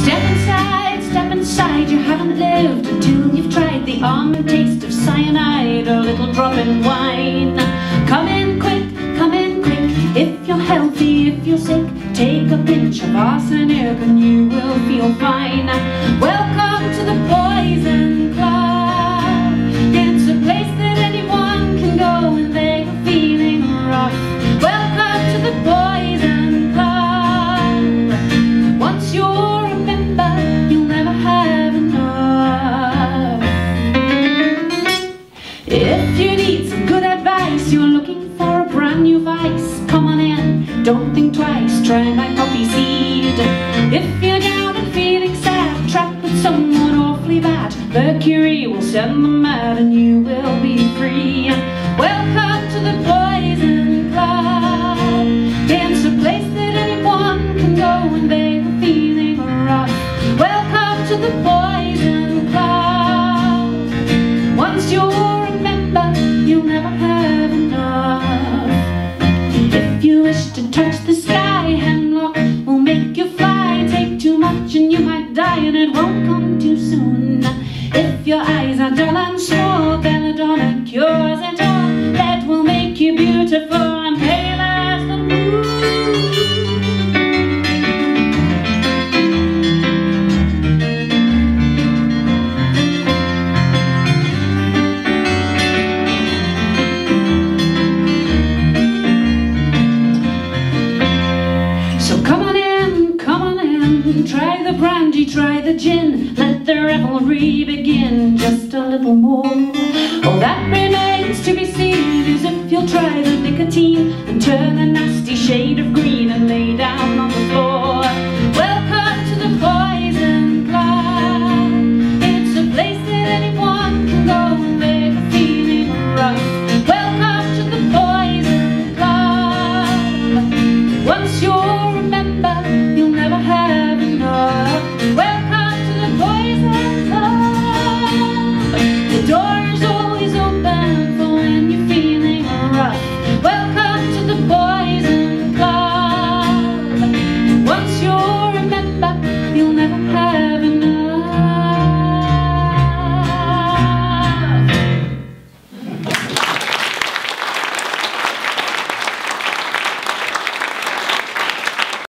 Step inside, you haven't lived until you've tried the almond taste of cyanide, or a little drop in wine. Come in quick, if you're healthy, if you're sick, take a pinch of arsenic and you will feel fine. Welcome to the Poison Club. It's a place that anyone can go when they are feeling rough. Welcome to the Poison Club. Once you're a member, you'll never have enough. If you need some good advice, you're looking for a brand new vice, come on in, don't think twice, try my poppy seed. If you're down and feeling sad, trapped with someone awfully bad, Mercury will send them mad and you will be free. Welcome to the Poison Club. It's a place that anyone can go when they are feeling rough. Welcome to the Poison Club. Once you're a member, you'll never have enough. If you wish to touch the sky, hemlock will make you fly. Take too much and you might die, and it won't come too soon. If your eyes are dull and small, belladonna cures it all. That will make you beautiful and pale as the moon. Try the brandy, try the gin, let the revelry begin. Just a little more. All that remains to be seen is if you'll try the nicotine and turn a nasty shade of green.